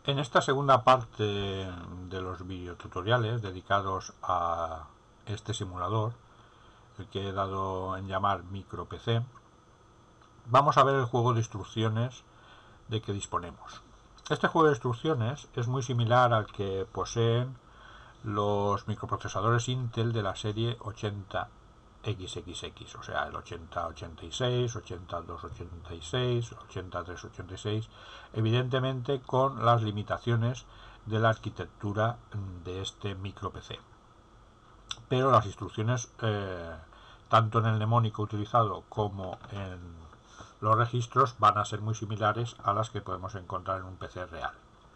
En esta segunda parte de los videotutoriales dedicados a este simulador, el que he dado en llamar micro PC, vamos a ver el juego de instrucciones de que disponemos. Este juego de instrucciones es muy similar al que poseen los microprocesadores Intel de la serie 80XXX, o sea, el 8086, 8286, 8386, evidentemente con las limitaciones de la arquitectura de este micro PC. Pero las instrucciones, tanto en el mnemónico utilizado como en los registros, van a ser muy similares a las que podemos encontrar en un PC real.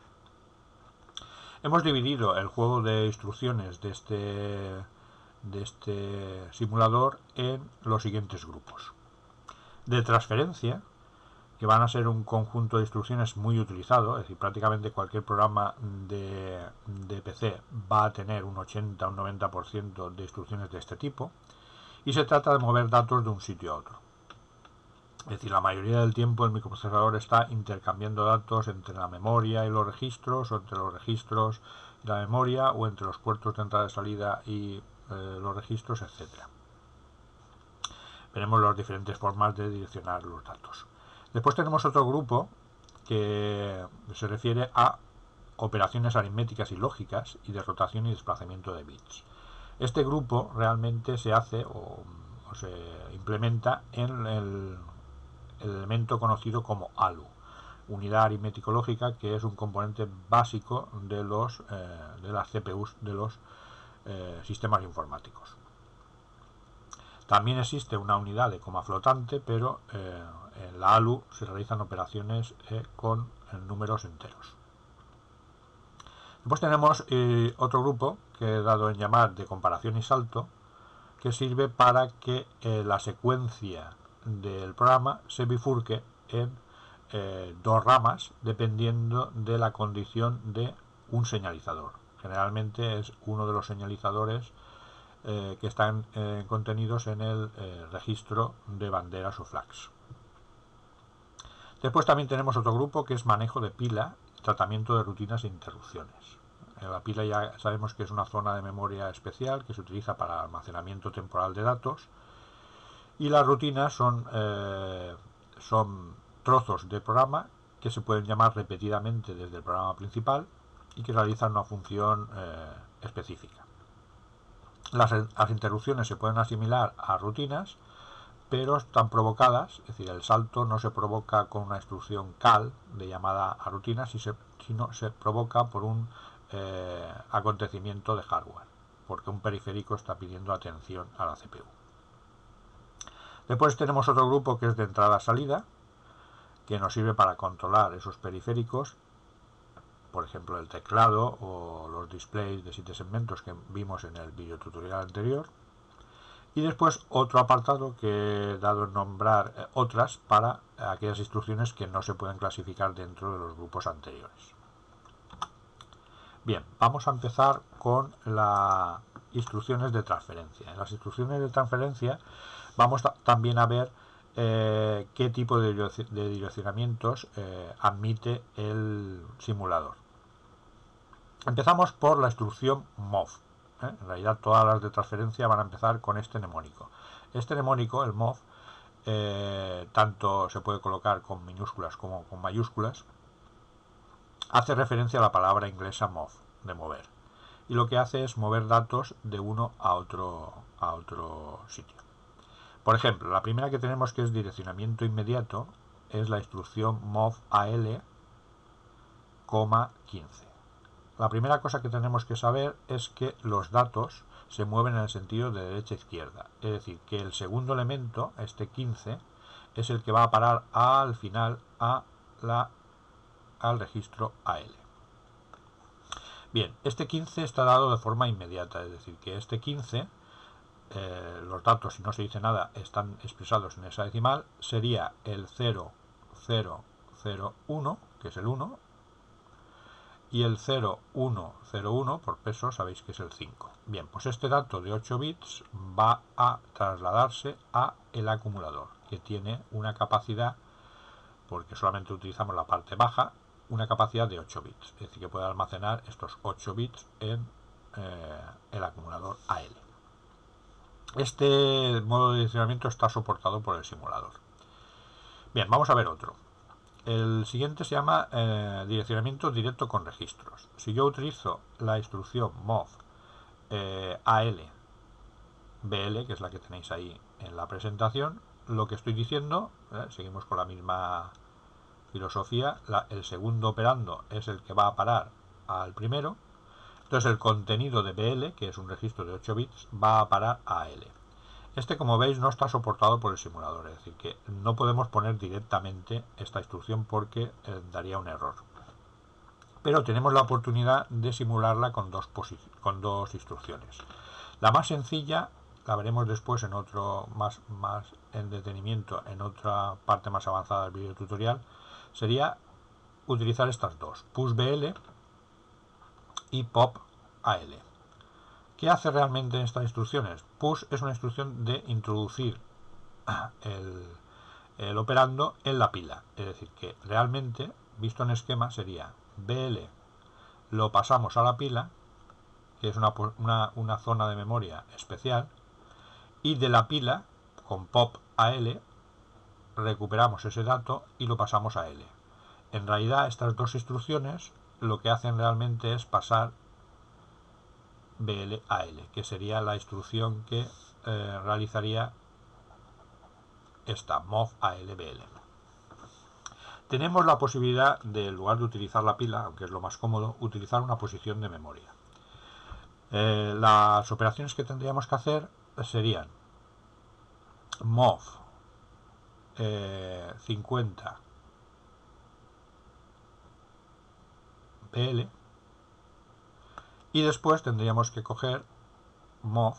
Hemos dividido el juego de instrucciones de este simulador en los siguientes grupos. De transferencia, que van a ser un conjunto de instrucciones muy utilizado, es decir, prácticamente cualquier programa de PC va a tener un 80 o un 90% de instrucciones de este tipo, y se trata de mover datos de un sitio a otro. Es decir, la mayoría del tiempo el microprocesador está intercambiando datos entre la memoria y los registros, o entre los registros y la memoria, o entre los puertos de entrada y salida y los registros, etcétera. Veremos las diferentes formas de direccionar los datos. Después tenemos otro grupo que se refiere a operaciones aritméticas y lógicas y de rotación y desplazamiento de bits. Este grupo realmente se hace o se implementa en el elemento conocido como ALU, unidad aritmético-lógica, que es un componente básico de las CPUs de los sistemas informáticos. También existe una unidad de coma flotante, pero en la ALU se realizan operaciones con números enteros. Después tenemos otro grupo que he dado en llamar de comparación y salto, que sirve para que la secuencia del programa se bifurque en dos ramas dependiendo de la condición de un señalizador. Generalmente es uno de los señalizadores que están contenidos en el registro de banderas o flags. Después también tenemos otro grupo que es manejo de pila, tratamiento de rutinas e interrupciones. La pila ya sabemos que es una zona de memoria especial que se utiliza para almacenamiento temporal de datos, y las rutinas son trozos de programa que se pueden llamar repetidamente desde el programa principal y que realizan una función específica. Las interrupciones se pueden asimilar a rutinas, pero están provocadas, es decir, el salto no se provoca con una instrucción cal de llamada a rutina, sino se provoca por un acontecimiento de hardware, porque un periférico está pidiendo atención a la CPU. Después tenemos otro grupo que es de entrada-salida, que nos sirve para controlar esos periféricos, por ejemplo el teclado o los displays de 7 segmentos que vimos en el video tutorial anterior. Y después otro apartado que he dado en nombrar otras para aquellas instrucciones que no se pueden clasificar dentro de los grupos anteriores. Bien, vamos a empezar con las instrucciones de transferencia. En las instrucciones de transferencia vamos también a ver qué tipo de direccionamientos admite el simulador. Empezamos por la instrucción MOV. En realidad todas las de transferencia van a empezar con este mnemónico. Este mnemónico, el MOV, tanto se puede colocar con minúsculas como con mayúsculas, hace referencia a la palabra inglesa move, de mover, y lo que hace es mover datos de uno a otro sitio. Por ejemplo, la primera que tenemos, que es direccionamiento inmediato, es la instrucción move AL, 15. La primera cosa que tenemos que saber es que los datos se mueven en el sentido de derecha a izquierda, es decir, que el segundo elemento, este 15, es el que va a parar al final al registro AL. Bien, este 15 está dado de forma inmediata, es decir, que este 15, los datos, si no se dice nada, están expresados en hexadecimal, sería el 0001, que es el 1, y el 0101 por peso sabéis que es el 5. Bien, pues este dato de 8 bits va a trasladarse a el acumulador, que tiene una capacidad, porque solamente utilizamos la parte baja, una capacidad de 8 bits, es decir, que puede almacenar estos 8 bits en el acumulador AL. Este modo de direccionamiento está soportado por el simulador. Bien, vamos a ver otro. El siguiente se llama direccionamiento directo con registros. Si yo utilizo la instrucción mov AL BL, que es la que tenéis ahí en la presentación, lo que estoy diciendo, seguimos con la misma filosofía, el segundo operando es el que va a parar al primero, entonces el contenido de BL, que es un registro de 8 bits, va a parar a AL. Este, como veis, no está soportado por el simulador, es decir, que no podemos poner directamente esta instrucción porque daría un error. Pero tenemos la oportunidad de simularla con dos instrucciones. La más sencilla la veremos después en otro más en detenimiento, en otra parte más avanzada del video tutorial, sería utilizar estas dos, pushBL y popAL. ¿Qué hace realmente estas instrucciones? Push es una instrucción de introducir el operando en la pila, es decir, que realmente, visto en esquema, sería BL lo pasamos a la pila, que es una zona de memoria especial, y de la pila, con pop AL, recuperamos ese dato y lo pasamos a L. En realidad, estas dos instrucciones lo que hacen realmente es pasar BL a L, que sería la instrucción que realizaría esta mov ALBL. Tenemos la posibilidad de, en lugar de utilizar la pila, aunque es lo más cómodo, utilizar una posición de memoria. Las operaciones que tendríamos que hacer serían mov 50 BL y después tendríamos que coger mov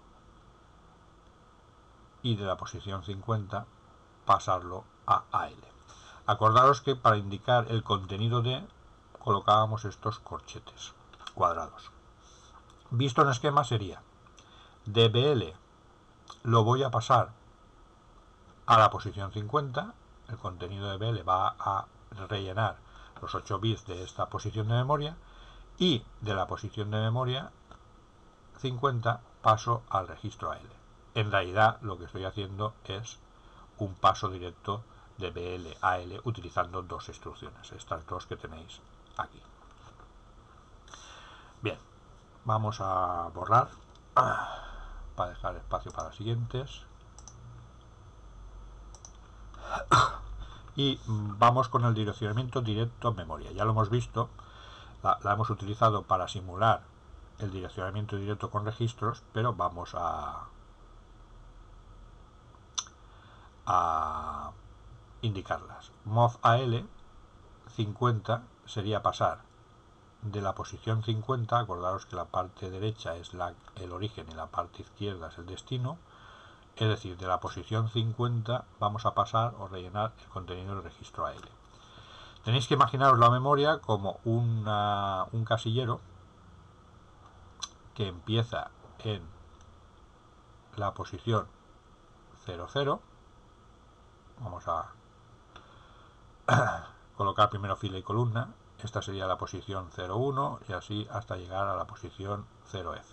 y de la posición 50 pasarlo a AL. Acordaros que para indicar el contenido de colocábamos estos corchetes cuadrados. Visto en esquema sería de BL lo voy a pasar a la posición 50, el contenido de BL va a rellenar los 8 bits de esta posición de memoria, y de la posición de memoria 50 paso al registro AL. En realidad lo que estoy haciendo es un paso directo de BL a AL utilizando dos instrucciones, estas dos que tenéis aquí. Bien, vamos a borrar para dejar espacio para siguientes. Y vamos con el direccionamiento directo en memoria. Ya lo hemos visto, la hemos utilizado para simular el direccionamiento directo con registros, pero vamos a indicarlas. Mov AL 50 sería pasar de la posición 50, acordaros que la parte derecha es el origen y la parte izquierda es el destino, es decir, de la posición 50 vamos a pasar o rellenar el contenido del registro AL. Tenéis que imaginaros la memoria como un casillero que empieza en la posición 00. Vamos a colocar primero fila y columna. Esta sería la posición 01 y así hasta llegar a la posición 0F.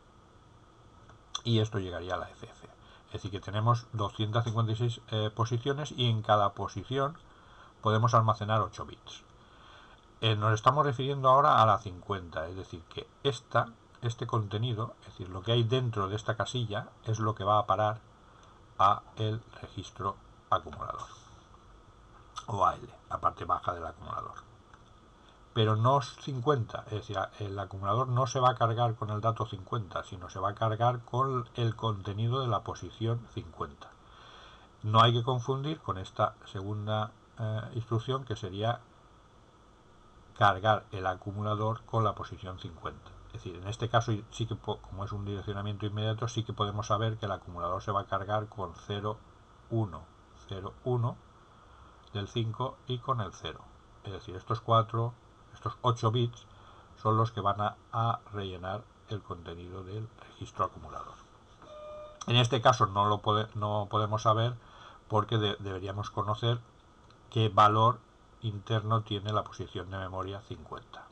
Y esto llegaría a la FF. Es decir, que tenemos 256 posiciones y en cada posición podemos almacenar 8 bits. Nos estamos refiriendo ahora a la 50, es decir, que este contenido, es decir, lo que hay dentro de esta casilla es lo que va a parar a el registro acumulador o AL, la parte baja del acumulador. Pero no 50, es decir, el acumulador no se va a cargar con el dato 50, sino se va a cargar con el contenido de la posición 50. No hay que confundir con esta segunda instrucción, que sería cargar el acumulador con la posición 50. Es decir, en este caso sí que, como es un direccionamiento inmediato, sí que podemos saber que el acumulador se va a cargar con 0, 1, 0, 1 del 5 y con el 0. Es decir, estos 8 bits son los que van a rellenar el contenido del registro acumulador. En este caso no podemos saber porque deberíamos conocer qué valor interno tiene la posición de memoria 50.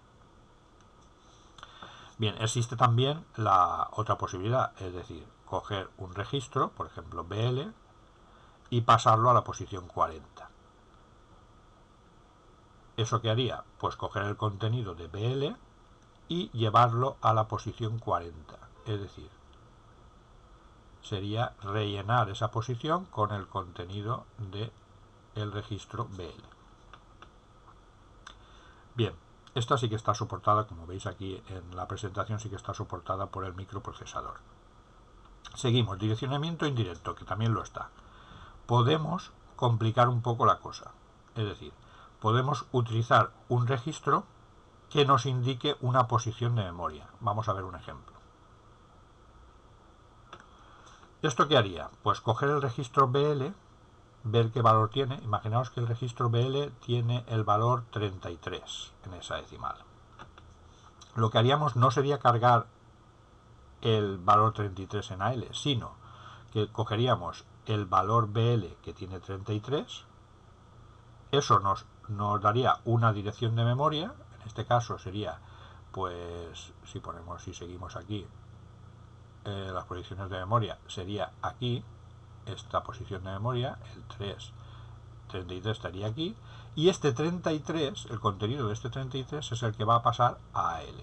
Bien, existe también la otra posibilidad, es decir, coger un registro, por ejemplo BL, y pasarlo a la posición 40. ¿Eso qué haría? Pues coger el contenido de BL y llevarlo a la posición 40. Es decir, sería rellenar esa posición con el contenido del registro BL. Bien, esta sí que está soportada, como veis aquí en la presentación, sí que está soportada por el microprocesador. Seguimos, direccionamiento indirecto, que también lo está. Podemos complicar un poco la cosa, es decir, podemos utilizar un registro que nos indique una posición de memoria. Vamos a ver un ejemplo. ¿Esto qué haría? Pues coger el registro BL, ver qué valor tiene. Imaginaos que el registro BL tiene el valor 33 en esa decimal. Lo que haríamos no sería cargar el valor 33 en AL, sino que cogeríamos el valor BL que tiene 33. Eso nos daría una dirección de memoria. En este caso sería, pues, si seguimos aquí, las posiciones de memoria, sería aquí, esta posición de memoria, el 33 estaría aquí, y este 33, el contenido de este 33 es el que va a pasar a AL.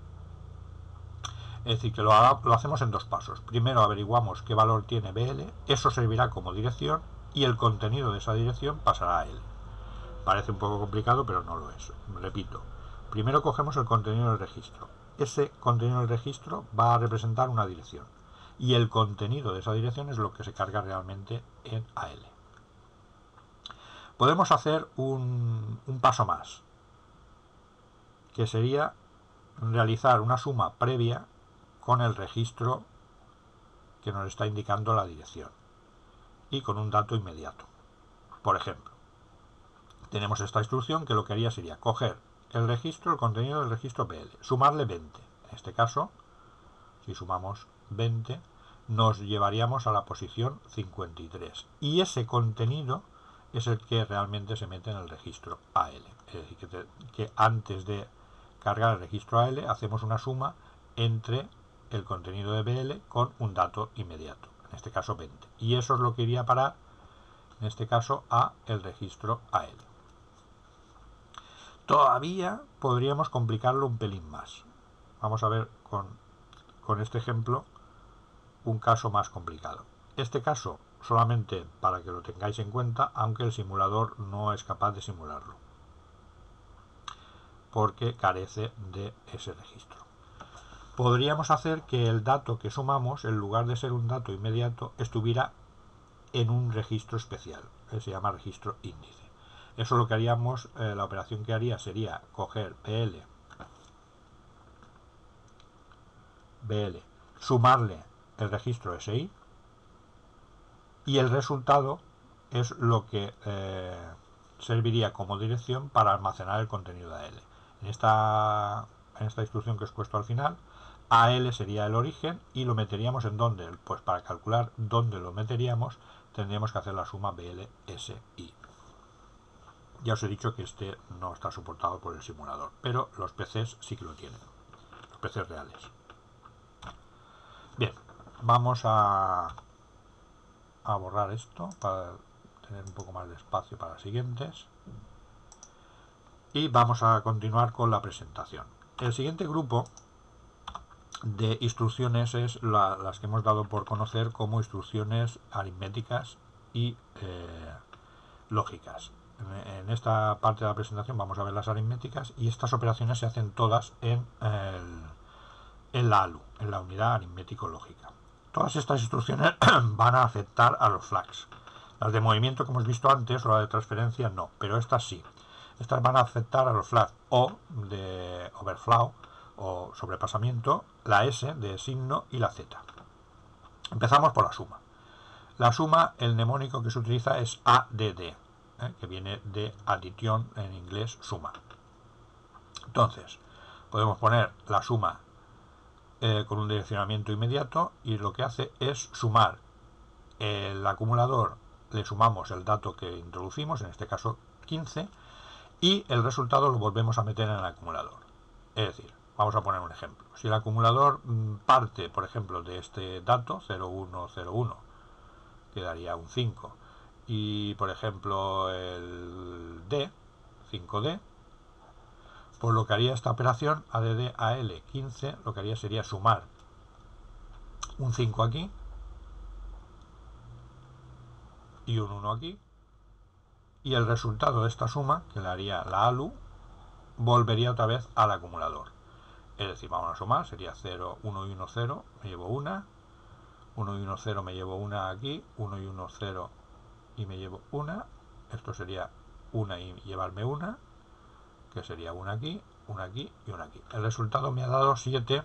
Es decir, que lo hacemos en dos pasos. Primero averiguamos qué valor tiene BL, eso servirá como dirección, y el contenido de esa dirección pasará a AL. Parece un poco complicado, pero no lo es. Repito, primero cogemos el contenido del registro. Ese contenido del registro va a representar una dirección, y el contenido de esa dirección es lo que se carga realmente en AL. Podemos hacer un paso más, que sería realizar una suma previa con el registro que nos está indicando la dirección y con un dato inmediato. Por ejemplo, tenemos esta instrucción que lo que haría sería coger el registro, el contenido del registro BL, sumarle 20. En este caso, si sumamos 20, nos llevaríamos a la posición 53. Y ese contenido es el que realmente se mete en el registro AL. Es decir, que antes de cargar el registro AL hacemos una suma entre el contenido de BL con un dato inmediato, en este caso 20. Y eso es lo que iría a parar, en este caso, a el registro AL. Todavía podríamos complicarlo un pelín más. Vamos a ver con este ejemplo un caso más complicado. Este caso solamente para que lo tengáis en cuenta, aunque el simulador no es capaz de simularlo, porque carece de ese registro. Podríamos hacer que el dato que sumamos, en lugar de ser un dato inmediato, estuviera en un registro especial, que se llama registro índice. Eso lo que haríamos, la operación que haría sería coger BL, sumarle el registro SI, y el resultado es lo que serviría como dirección para almacenar el contenido de AL. En esta instrucción que os he puesto al final, AL sería el origen y lo meteríamos en dónde. Pues para calcular dónde lo meteríamos tendríamos que hacer la suma BL-SI. Ya os he dicho que este no está soportado por el simulador, pero los PCs sí que lo tienen, los PCs reales. Bien, vamos a borrar esto para tener un poco más de espacio para las siguientes, y vamos a continuar con la presentación. El siguiente grupo de instrucciones es las que hemos dado por conocer como instrucciones aritméticas y lógicas. En esta parte de la presentación vamos a ver las aritméticas, y estas operaciones se hacen todas en la ALU, en la unidad aritmético-lógica. Todas estas instrucciones van a afectar a los flags. Las de movimiento que hemos visto antes, o la de transferencia, no, pero estas sí. Estas van a afectar a los flags O de overflow o sobrepasamiento, la S de signo y la Z. Empezamos por la suma. La suma, el mnemónico que se utiliza es ADD, que viene de addition, en inglés suma. Entonces, podemos poner la suma con un direccionamiento inmediato, y lo que hace es sumar el acumulador, le sumamos el dato que introducimos, en este caso 15, y el resultado lo volvemos a meter en el acumulador. Es decir, vamos a poner un ejemplo. Si el acumulador parte, por ejemplo, de este dato 0101, quedaría un 5, y por ejemplo el D, 5D, pues lo que haría esta operación ADD AL 15, lo que haría sería sumar un 5 aquí y un 1 aquí, y el resultado de esta suma, que le haría la ALU, volvería otra vez al acumulador. Es decir, vamos a sumar, sería 0, 1 y 1, 0, me llevo una, 1 y 1, 0, me llevo una aquí, 1 y 1, 0 y me llevo una, esto sería una y llevarme una, que sería una aquí y una aquí. El resultado me ha dado 7,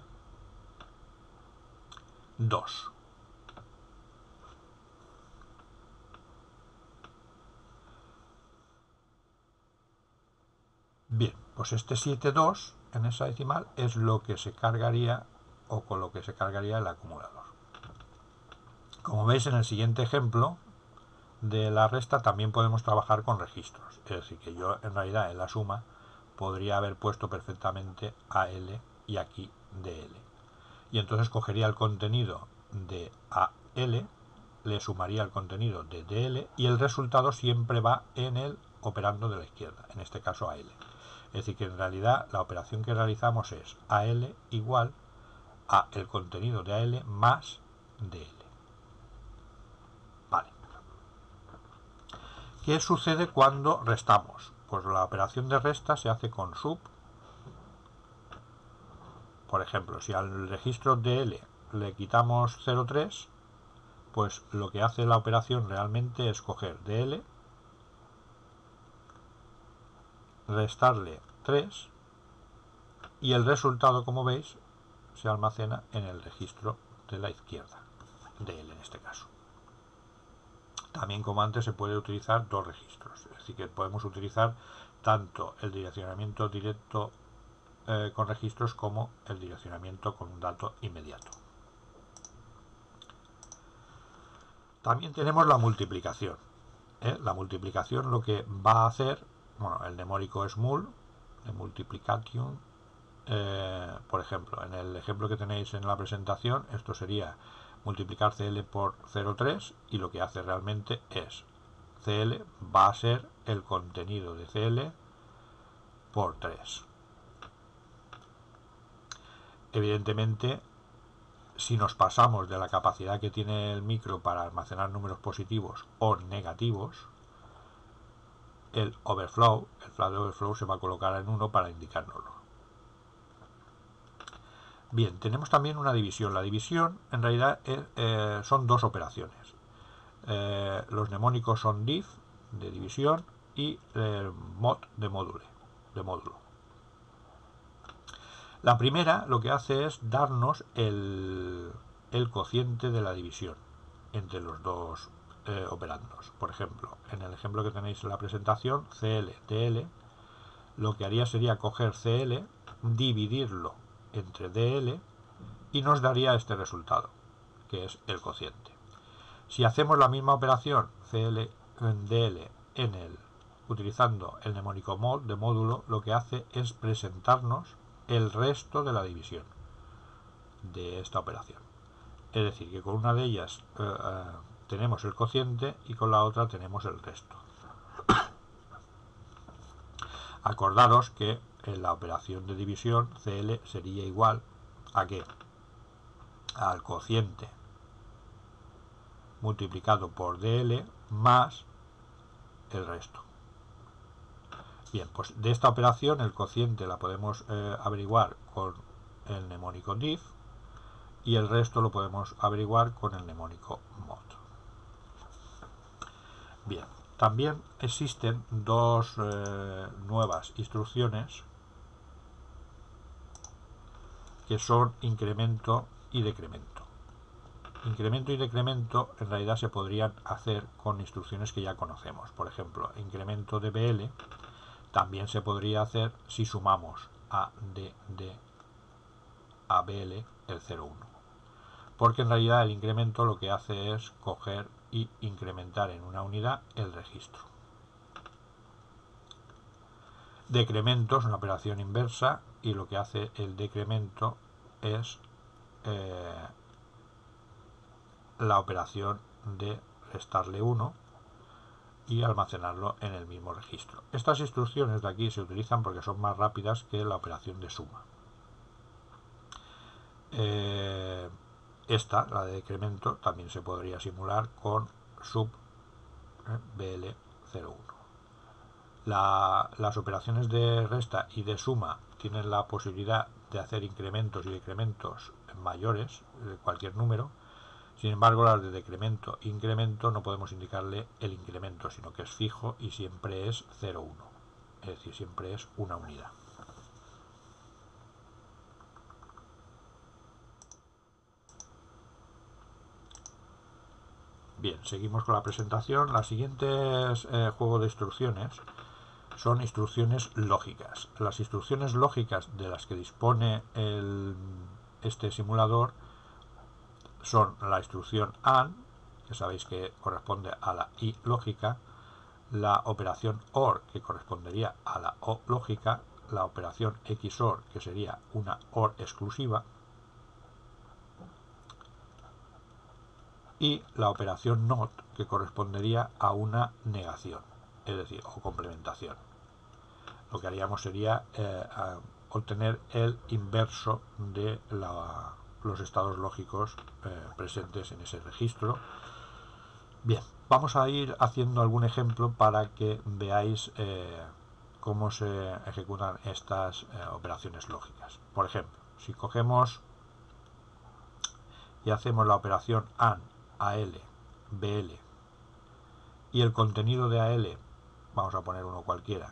2. Bien, pues este 7, 2 en esa decimal es lo que se cargaría o con lo que se cargaría el acumulador. Como veis en el siguiente ejemplo de la resta también podemos trabajar con registros. Es decir, que yo en realidad en la suma podría haber puesto perfectamente AL y aquí DL. Y entonces cogería el contenido de AL, le sumaría el contenido de DL y el resultado siempre va en el operando de la izquierda, en este caso AL. Es decir, que en realidad la operación que realizamos es AL igual a el contenido de AL más DL. Vale. ¿Qué sucede cuando restamos? Pues la operación de resta se hace con sub. Por ejemplo, si al registro DL le quitamos 0,3, pues lo que hace la operación realmente es coger DL, restarle 3 y el resultado, como veis, se almacena en el registro de la izquierda, DL en este caso. También, como antes, se puede utilizar dos registros, es decir, que podemos utilizar tanto el direccionamiento directo con registros como el direccionamiento con un dato inmediato. También tenemos la multiplicación. La multiplicación lo que va a hacer, bueno, el mnemónico es mul, de multiplication. Por ejemplo, en el ejemplo que tenéis en la presentación, esto sería multiplicar CL por 0,3 y lo que hace realmente es CL va a ser el contenido de CL por 3. Evidentemente, si nos pasamos de la capacidad que tiene el micro para almacenar números positivos o negativos, el flag de overflow se va a colocar en 1 para indicárnoslo. Bien, tenemos también una división. La división en realidad son dos operaciones. Los mnemónicos son div, de división, y mod, de módulo. La primera lo que hace es darnos el cociente de la división entre los dos operandos. Por ejemplo, en el ejemplo que tenéis en la presentación, CL, DL, lo que haría sería coger CL, dividirlo entre DL y nos daría este resultado, que es el cociente. Si hacemos la misma operación CL en DL utilizando el mnemónico mod de módulo, lo que hace es presentarnos el resto de la división de esta operación. Es decir, que con una de ellas tenemos el cociente y con la otra tenemos el resto. Acordaros que en la operación de división CL sería igual a ¿qué? Al cociente multiplicado por DL más el resto. Bien, pues de esta operación el cociente la podemos averiguar con el mnemónico div y el resto lo podemos averiguar con el mnemónico mod. Bien, también existen dos nuevas instrucciones que son incremento y decremento. Incremento y decremento en realidad se podrían hacer con instrucciones que ya conocemos. Por ejemplo, incremento de BL también se podría hacer si sumamos a BL el 0,1. Porque en realidad el incremento lo que hace es coger y incrementar en una unidad el registro. Decremento es una operación inversa y lo que hace el decremento es la operación de restarle 1 y almacenarlo en el mismo registro. Estas instrucciones de aquí se utilizan porque son más rápidas que la operación de suma. Esta, la de decremento, también se podría simular con sub BL01. Las operaciones de resta y de suma tienen la posibilidad de hacer incrementos y decrementos mayores de cualquier número. Sin embargo, las de decremento e incremento no podemos indicarle el incremento, sino que es fijo y siempre es 0,1. Es decir, siempre es una unidad. Bien, seguimos con la presentación. Las siguientes juego de instrucciones son instrucciones lógicas. Las instrucciones lógicas de las que dispone este simulador son la instrucción AND, que sabéis que corresponde a la I lógica, la operación OR, que correspondería a la O lógica, la operación XOR, que sería una OR exclusiva, y la operación NOT, que correspondería a una negación, es decir, o complementación. Lo que haríamos sería obtener el inverso de los estados lógicos presentes en ese registro. Bien, vamos a ir haciendo algún ejemplo para que veáis cómo se ejecutan estas operaciones lógicas. Por ejemplo, si cogemos y hacemos la operación AND, AL, BL, y el contenido de AL, vamos a poner uno cualquiera,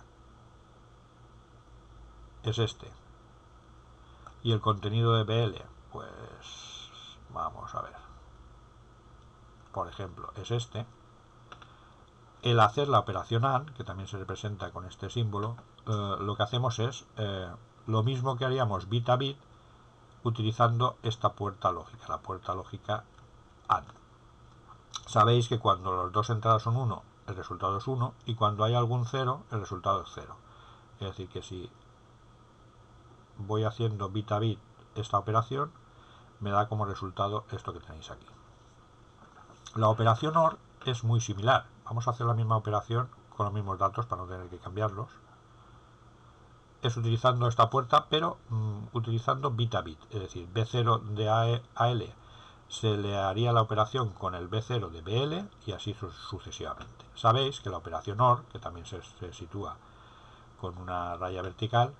es este, y el contenido de BL, pues vamos a ver, por ejemplo, es este. El hacer la operación AND, que también se representa con este símbolo, lo que hacemos es lo mismo que haríamos bit a bit utilizando esta puerta lógica, la puerta lógica AND. Sabéis que cuando las dos entradas son 1, el resultado es 1, y cuando hay algún 0, el resultado es 0. Es decir, que si voy haciendo bit a bit esta operación, me da como resultado esto que tenéis aquí. La operación OR es muy similar. Vamos a hacer la misma operación con los mismos datos para no tener que cambiarlos. Es utilizando esta puerta, pero utilizando bit a bit, es decir, B0 de AL se le haría la operación con el B0 de BL y así sucesivamente. Sabéis que la operación OR, que también se sitúa con una raya vertical,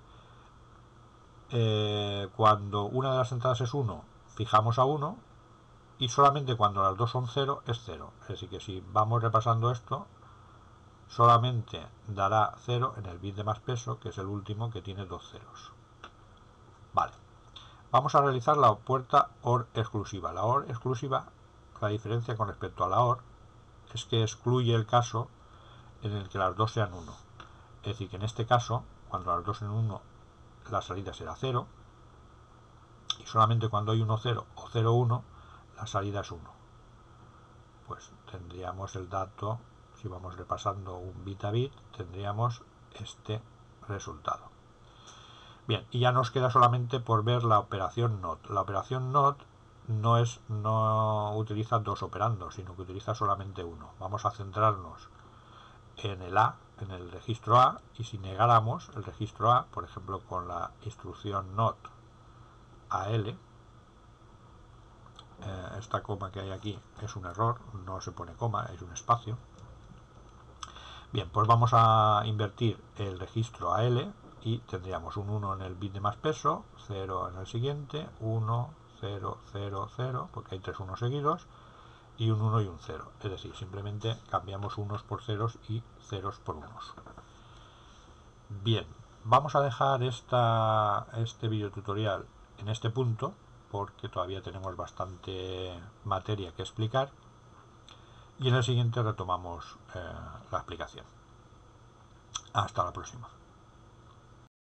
cuando una de las entradas es 1, fijamos a 1, y solamente cuando las dos son 0 es 0. Es decir, que si vamos repasando esto, solamente dará 0 en el bit de más peso, que es el último, que tiene dos ceros. Vale. Vamos a realizar la puerta OR exclusiva. La OR exclusiva, la diferencia con respecto a la OR, es que excluye el caso en el que las dos sean 1. Es decir, que en este caso, cuando las dos son 1, la salida será 0, y solamente cuando hay 1, 0 o 0, 1, la salida es 1. Pues tendríamos el dato, si vamos repasando un bit a bit, tendríamos este resultado. Bien, y ya nos queda solamente por ver la operación NOT. La operación NOT no utiliza dos operandos, sino que utiliza solamente uno. Vamos a centrarnos en el A, en el registro A, y si negáramos el registro A, por ejemplo con la instrucción NOT AL, esta coma que hay aquí es un error, no se pone coma, es un espacio. Bien, pues vamos a invertir el registro AL y tendríamos un 1 en el bit de más peso, 0 en el siguiente, 1, 0, 0, 0, porque hay tres 1 seguidos, y un 1 y un 0. Es decir, simplemente cambiamos unos por ceros y ceros por unos. Bien, vamos a dejar este video tutorial en este punto, porque todavía tenemos bastante materia que explicar, y en el siguiente retomamos la explicación. Hasta la próxima.